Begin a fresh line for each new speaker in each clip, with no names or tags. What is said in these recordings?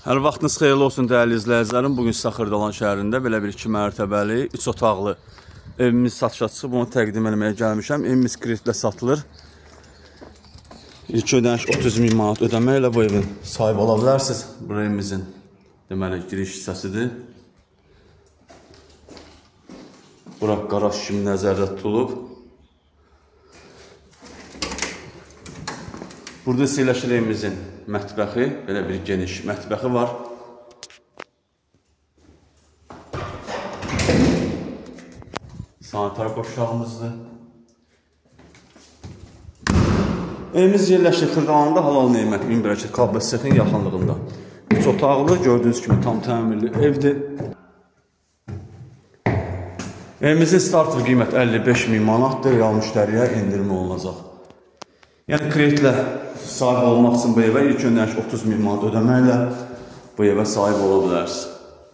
Hər vaxtınız xeyirli olsun dəyərli izləyicilərim. Bugün Xırdalan şəhərində belə bir 2 mərtəbəli, 3 otaqlı evimiz satışa çıxıb. Bunu təqdim etməyə gəlmişəm. Evimiz kreditlə satılır. İlk ödəniş 30.000 manat ödəmə ilə bu evin sahibi ola bilərsiniz. Bu evimizin deməli giriş hissəsidir. Bura qaraj kimi nəzərdə tutulub. Burada yerləşir evimizin mətbəxi, belə bir geniş mətbəxi var. Sanitar qovşağımızdır. Evimiz yerləşir Xırdalanda Halal Nemət Minbərəkət KBS sexin yaxınlığında. 3 otaqlı, gördüyünüz kimi tam təmirli evdir. Evimizin start qiymət 55.000 manatdır, real müştəriyə endirmə olunacaq. Yəni kreditlə sahib olmaq üçün bu evə ilk ödəniş 30.000 manat ödəməklə bu evə sahib ola bilərsiniz.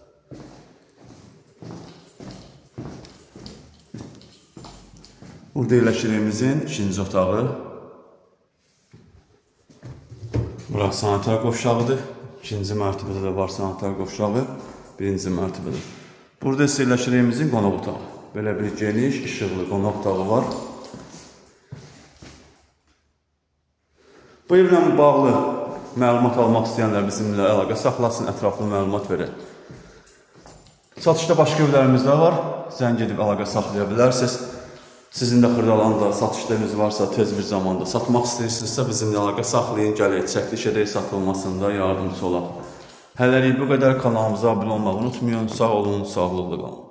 Burada yerləşir evimizin ikinci otağı. Bura sanitar qovşağıdır. İkinci mərtəbədə də var sanitar qovşağı. Birinci mərtəbədə. Burada isə yerləşir evimizin qonaq otağı. Belə bir geniş, işıqlı qonaq otağı var. Bu evlə bağlı məlumat almaq istəyənlər bizimlə əlaqə saxlasın, ətraflı məlumat verək. Satışda başqa evlərimiz də var. Zəng edib əlaqə saxlaya bilərsiniz. Sizin də Xırdalanda satışda eviniz varsa, tez bir zamanda satmaq istəyirsinizsə, bizimlə əlaqə saxlayın, gələk, çəkiliş edək, satılmasında yardımcı olaq. Hələlik bu qədər, kanalımıza abunə olmağı unutmayın. Sağ olun, sağlıqlı qalın.